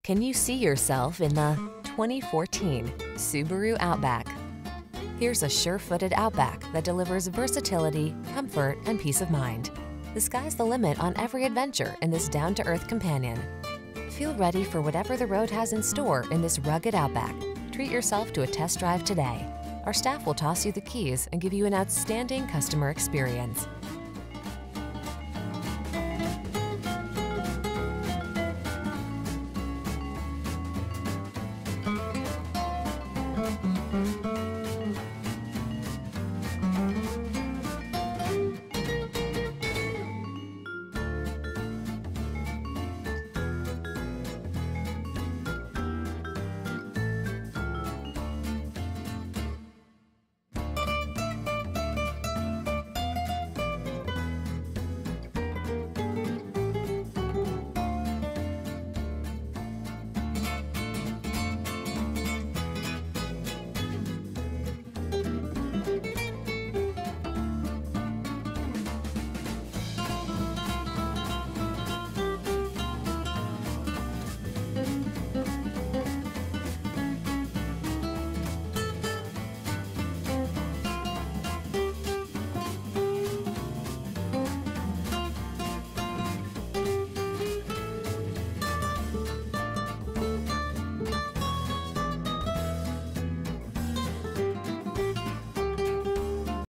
Can you see yourself in the 2014 Subaru Outback? Here's a sure-footed Outback that delivers versatility, comfort, and peace of mind. The sky's the limit on every adventure in this down-to-earth companion. Feel ready for whatever the road has in store in this rugged Outback. Treat yourself to a test drive today. Our staff will toss you the keys and give you an outstanding customer experience.